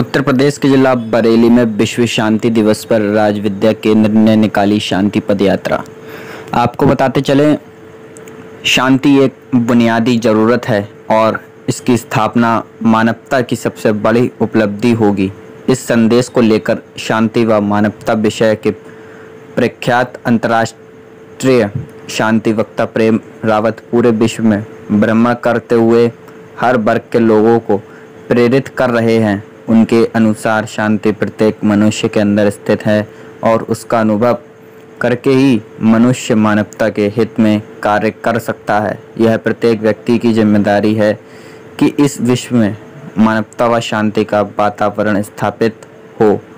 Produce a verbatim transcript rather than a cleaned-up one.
उत्तर प्रदेश के जिला बरेली में विश्व शांति दिवस पर राज विद्या केंद्र ने निकाली शांति पद यात्रा। आपको बताते चलें, शांति एक बुनियादी ज़रूरत है और इसकी स्थापना मानवता की सबसे बड़ी उपलब्धि होगी। इस संदेश को लेकर शांति व मानवता विषय के प्रख्यात अंतर्राष्ट्रीय शांति वक्ता प्रेम रावत पूरे विश्व में भ्रमण करते हुए हर वर्ग के लोगों को प्रेरित कर रहे हैं। उनके अनुसार शांति प्रत्येक मनुष्य के अंदर स्थित है और उसका अनुभव करके ही मनुष्य मानवता के हित में कार्य कर सकता है। यह प्रत्येक व्यक्ति की जिम्मेदारी है कि इस विश्व में मानवता व शांति का वातावरण स्थापित हो।